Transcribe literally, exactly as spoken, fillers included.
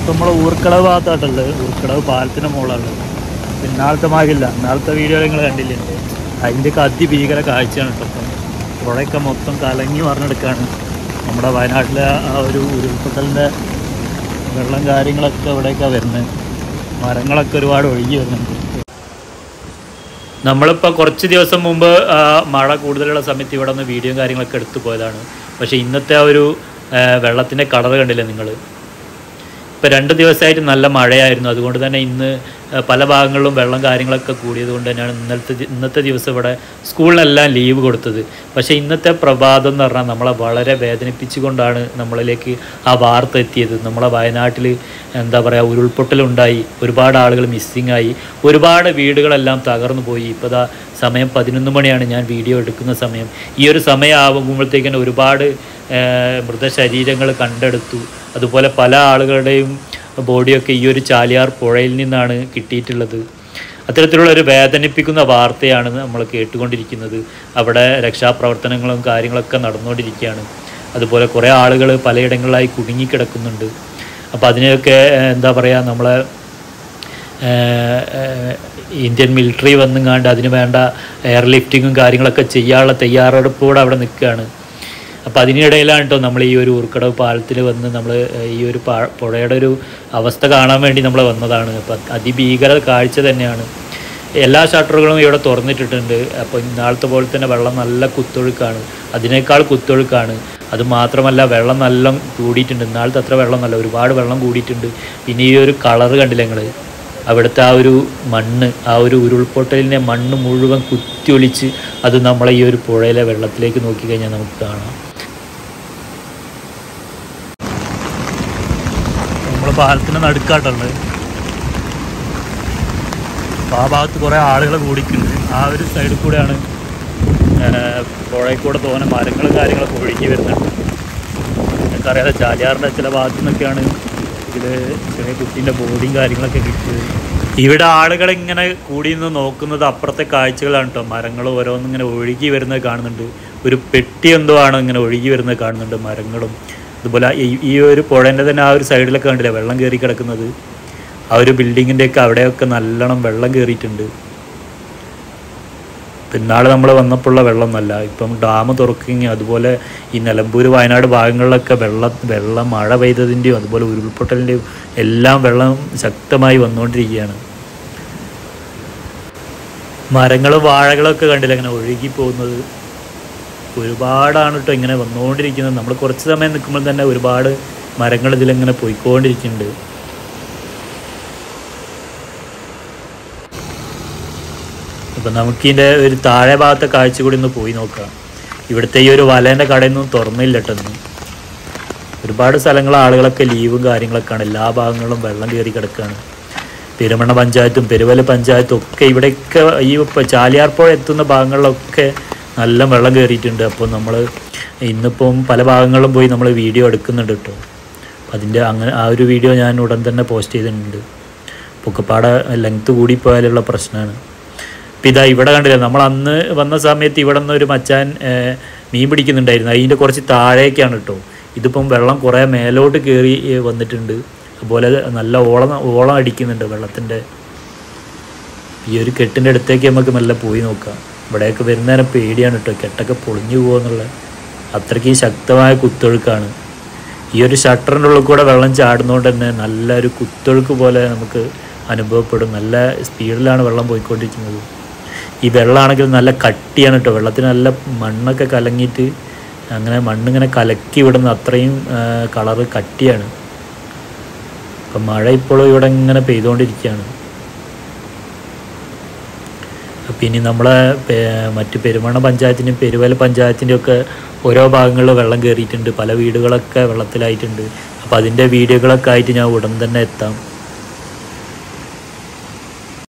ഇപ്പം നമ്മളെ ഊർക്കടവ് ഭാഗത്തായിട്ടുള്ളത്. ഊർക്കടവ് പാലത്തിൻ്റെ മുകളാണ്. ഇന്നാളത്തെ മാകില്ല, ഇന്നാളത്തെ വീഡിയോ നിങ്ങൾ കണ്ടില്ലേ, അതിൻ്റെയൊക്കെ അതിഭീകര കാഴ്ചയാണ് കേട്ടോ. അപ്പം പുഴയൊക്കെ മൊത്തം കലങ്ങി പറഞ്ഞെടുക്കുകയാണ്. നമ്മുടെ വയനാട്ടിലെ ആ ഒരു ഉരുൾപൊട്ടലിൻ്റെ വെള്ളം കാര്യങ്ങളൊക്കെ ഇവിടെയൊക്കെ വരുന്നത്. മരങ്ങളൊക്കെ ഒരുപാട് ഒഴുകി വരുന്നുണ്ട്. നമ്മളിപ്പോൾ കുറച്ച് ദിവസം മുമ്പ് മഴ കൂടുതലുള്ള സമയത്ത് ഇവിടെ നിന്ന് വീഡിയോ കാര്യങ്ങളൊക്കെ എടുത്തു പോയതാണ്. പക്ഷേ ഇന്നത്തെ ആ ഒരു വെള്ളത്തിൻ്റെ കളർ കണ്ടില്ലേ നിങ്ങൾ. ഇപ്പോൾ രണ്ട് ദിവസമായിട്ട് നല്ല മഴയായിരുന്നു. അതുകൊണ്ട് തന്നെ ഇന്ന് പല ഭാഗങ്ങളിലും വെള്ളം കാര്യങ്ങളൊക്കെ കൂടിയത് കൊണ്ട് തന്നെയാണ് ഇന്നലത്തെ ഇന്നത്തെ ദിവസം ഇവിടെ സ്കൂളിനെല്ലാം ലീവ് കൊടുത്തത്. പക്ഷേ ഇന്നത്തെ പ്രഭാതം എന്ന് പറഞ്ഞാൽ നമ്മളെ വളരെ വേദനിപ്പിച്ചുകൊണ്ടാണ് നമ്മളിലേക്ക് ആ വാർത്ത എത്തിയത്. നമ്മളെ വയനാട്ടിൽ എന്താ പറയുക, ഉരുൾപൊട്ടലുണ്ടായി, ഒരുപാട് ആളുകൾ മിസ്സിങ് ആയി, ഒരുപാട് വീടുകളെല്ലാം തകർന്നു പോയി. ഇപ്പോൾ ദാ സമയം പതിനൊന്ന് മണിയാണ്, ഞാൻ വീഡിയോ എടുക്കുന്ന സമയം. ഈ ഒരു സമയമാകുമ്പോഴത്തേക്കും ഒരുപാട് മൃതശരീരങ്ങൾ കണ്ടെടുത്തു. അതുപോലെ പല ആളുകളുടെയും ബോഡിയൊക്കെ ഈ ഒരു ചാലിയാർ പുഴയിൽ നിന്നാണ് കിട്ടിയിട്ടുള്ളത്. അത്തരത്തിലുള്ള ഒരു വേദനിപ്പിക്കുന്ന വാർത്തയാണ് നമ്മൾ കേട്ടുകൊണ്ടിരിക്കുന്നത്. അവിടെ രക്ഷാപ്രവർത്തനങ്ങളും കാര്യങ്ങളൊക്കെ നടന്നുകൊണ്ടിരിക്കുകയാണ്. അതുപോലെ കുറേ ആളുകൾ പലയിടങ്ങളിലായി കുടുങ്ങിക്കിടക്കുന്നുണ്ട്. അപ്പോൾ അതിനെയൊക്കെ എന്താ പറയുക, നമ്മളെ ഇന്ത്യൻ മിലിറ്ററി വന്നുങ്ങാണ്ട് അതിന് വേണ്ട എയർലിഫ്റ്റിങ്ങും കാര്യങ്ങളൊക്കെ ചെയ്യാനുള്ള തയ്യാറെടുപ്പോടെ അവിടെ നിൽക്കുകയാണ്. അപ്പോൾ അതിനിടയിലാണ് കേട്ടോ നമ്മൾ ഈ ഒരു ഊർക്കടവ് പാലത്തിൽ വന്ന് നമ്മൾ ഈ ഒരു പാ പുഴയുടെ ഒരു അവസ്ഥ കാണാൻ വേണ്ടി നമ്മൾ വന്നതാണ്. അപ്പം അതിഭീകര കാഴ്ച തന്നെയാണ്. എല്ലാ ഷട്ടറുകളും ഇവിടെ തുറന്നിട്ടിട്ടുണ്ട്. അപ്പോൾ ഇന്നാളത്തെ പോലെ തന്നെ വെള്ളം നല്ല കുത്തൊഴുക്കാണ്, അതിനേക്കാൾ കുത്തൊഴുക്കാണ്. അതുമാത്രമല്ല വെള്ളം നല്ല കൂടിയിട്ടുണ്ട്. ഇന്നാളത്തെ അത്ര വെള്ളം നല്ല ഒരുപാട് വെള്ളം കൂടിയിട്ടുണ്ട്. പിന്നെ ഈ ഒരു കളറ് കണ്ടില്ല നിങ്ങൾ, അവിടുത്തെ ആ ഒരു മണ്ണ്, ആ ഒരു ഉരുൾപൊട്ടലിനെ മണ്ണ് മുഴുവൻ കുത്തിയൊലിച്ച് അത് നമ്മളെ ഈ ഒരു പുഴയിലെ വെള്ളത്തിലേക്ക് നോക്കിക്കഴിഞ്ഞാൽ നമുക്ക് കാണാം. നമ്മൾ പാലത്തിൻ്റെ നടുക്കാട്ടുള്ളത്. അപ്പോൾ ആ ഭാഗത്ത് കുറേ ആളുകൾ കൂടിക്കുന്നുണ്ട്. ആ ഒരു സൈഡിൽ കൂടെയാണ് പുഴയിൽ കൂടെ തോന്നെ മരങ്ങളും കാര്യങ്ങളൊക്കെ ഒഴുകി വരുന്നുണ്ട്. എനിക്കറിയാതെ ചാലിയാറിൻ്റെ ചില ഭാഗത്തു നിന്നൊക്കെയാണ് ഇതിൽ ചെറിയ കുട്ടീൻ്റെ ബോഡിയും കാര്യങ്ങളൊക്കെ കിട്ടിയത്. ഇവിടെ ആളുകൾ ഇങ്ങനെ കൂടി നിന്ന് നോക്കുന്നത് അപ്പുറത്തെ കാഴ്ചകളാണ് കേട്ടോ. മരങ്ങൾ ഓരോന്നും ഇങ്ങനെ ഒഴുകി വരുന്നത് കാണുന്നുണ്ട്. ഒരു പെട്ടി എന്തോ ആണ് ഇങ്ങനെ ഒഴുകി വരുന്നത് കാണുന്നുണ്ട്, മരങ്ങളും. അതുപോലെ ഈ ഒരു പുഴേൻ്റെ തന്നെ ആ ഒരു സൈഡിലൊക്കെ കണ്ടില്ലേ വെള്ളം കയറി കിടക്കുന്നത്. ആ ഒരു ബിൽഡിങ്ങിൻ്റെയൊക്കെ അവിടെയൊക്കെ നല്ലോണം വെള്ളം കയറിയിട്ടുണ്ട്. പിന്നാളെ നമ്മൾ വന്നപ്പോഴുള്ള വെള്ളം നല്ല, ഇപ്പം ഡാം തുറക്കുകയും അതുപോലെ ഈ നിലമ്പൂർ വയനാട് ഭാഗങ്ങളിലൊക്കെ വെള്ളം വെള്ളം മഴ പെയ്തതിൻ്റെയും അതുപോലെ ഉരുൾപൊട്ടലിൻ്റെയും എല്ലാം വെള്ളം ശക്തമായി വന്നുകൊണ്ടിരിക്കുകയാണ്. മരങ്ങളും വാഴകളൊക്കെ കണ്ടില്ല ഇങ്ങനെ ഒഴുകി പോകുന്നത്. ഒരുപാടാണ് കേട്ടോ ഇങ്ങനെ വന്നുകൊണ്ടിരിക്കുന്നത്. നമ്മൾ കുറച്ച് സമയം നിൽക്കുമ്പോൾ തന്നെ ഒരുപാട് മരങ്ങൾ ഇതിലിങ്ങനെ പോയിക്കൊണ്ടിരിക്കുന്നുണ്ട്. അപ്പം നമുക്കിതിൻ്റെ ഒരു താഴെ ഭാഗത്തെ കാഴ്ച കൂടി ഒന്ന് പോയി നോക്കാം. ഇവിടുത്തെ ഈ ഒരു വലേൻ്റെ കടയൊന്നും തുറന്നില്ല കേട്ടോ. ഒരുപാട് സ്ഥലങ്ങൾ ആളുകളൊക്കെ ലീവും കാര്യങ്ങളൊക്കെയാണ്. എല്ലാ ഭാഗങ്ങളും വെള്ളം കയറി കിടക്കുകയാണ്. പെരുമണ്ണ പഞ്ചായത്തും പെരുവല പഞ്ചായത്തും ഒക്കെ ഇവിടെയൊക്കെ ഈ ചാലിയാർ പുഴ എത്തുന്ന ഭാഗങ്ങളിലൊക്കെ നല്ല വെള്ളം കയറിയിട്ടുണ്ട്. അപ്പോൾ നമ്മൾ ഇന്നിപ്പം പല ഭാഗങ്ങളിലും പോയി നമ്മൾ വീഡിയോ എടുക്കുന്നുണ്ട് കേട്ടോ. അതിൻ്റെ അങ്ങനെ ആ ഒരു വീഡിയോ ഞാൻ ഉടൻ തന്നെ പോസ്റ്റ് ചെയ്തിട്ടുണ്ട്. പൊക്കപ്പാടെ ലെങ്ത്ത് കൂടിപ്പോയാലുള്ള പ്രശ്നമാണ്. അപ്പോൾ ഇതാ ഇവിടെ കണ്ടില്ല, നമ്മൾ അന്ന് വന്ന സമയത്ത് ഇവിടെ നിന്ന് ഒരു മച്ചാൻ മീൻ പിടിക്കുന്നുണ്ടായിരുന്നു. അതിൻ്റെ കുറച്ച് താഴേക്കാണ് കേട്ടോ. ഇതിപ്പം വെള്ളം കുറേ മേലോട്ട് കയറി വന്നിട്ടുണ്ട്. അതുപോലെ നല്ല ഓളം ഓളം അടിക്കുന്നുണ്ട് വെള്ളത്തിൻ്റെ. ഈ ഒരു കെട്ടിൻ്റെ അടുത്തേക്ക് നമുക്ക് മെല്ലെ പോയി നോക്കാം. ഇവിടെയൊക്കെ വരുന്നേരം പേടിയാണ് കേട്ടോ, കെട്ടൊക്കെ പൊളിഞ്ഞു പോകുമെന്നുള്ള അത്രയ്ക്ക് ശക്തമായ കുത്തൊഴുക്കാണ്. ഈ ഒരു ഷട്ടറിൻ്റെ ഉള്ളിൽ കൂടെ വെള്ളം ചാടുന്നതുകൊണ്ട് തന്നെ നല്ലൊരു കുത്തൊഴുക്ക് പോലെ നമുക്ക് അനുഭവപ്പെടും. നല്ല സ്പീഡിലാണ് വെള്ളം പോയിക്കൊണ്ടിരിക്കുന്നത്. ഈ വെള്ളമാണെങ്കിൽ നല്ല കട്ടിയാണ് കേട്ടോ. വെള്ളത്തിന് നല്ല മണ്ണൊക്കെ കലങ്ങിയിട്ട് അങ്ങനെ മണ്ണിങ്ങനെ കലക്കി വിടുന്ന അത്രയും കളറ് കട്ടിയാണ്. അപ്പം മഴ ഇപ്പോഴും ഇവിടെ ഇങ്ങനെ പെയ്തുകൊണ്ടിരിക്കുകയാണ്. പിന്നെ നമ്മളെ മറ്റ് പെരുമണ്ണ പഞ്ചായത്തിൻ്റെയും പെരുവല പഞ്ചായത്തിൻ്റെയും ഒക്കെ ഓരോ ഭാഗങ്ങളിൽ വെള്ളം കയറിയിട്ടുണ്ട്. പല വീടുകളൊക്കെ വെള്ളത്തിലായിട്ടുണ്ട്. അപ്പോൾ അതിൻ്റെ വീഡിയോകളൊക്കെ ആയിട്ട് ഞാൻ ഉടൻ തന്നെ എത്താം.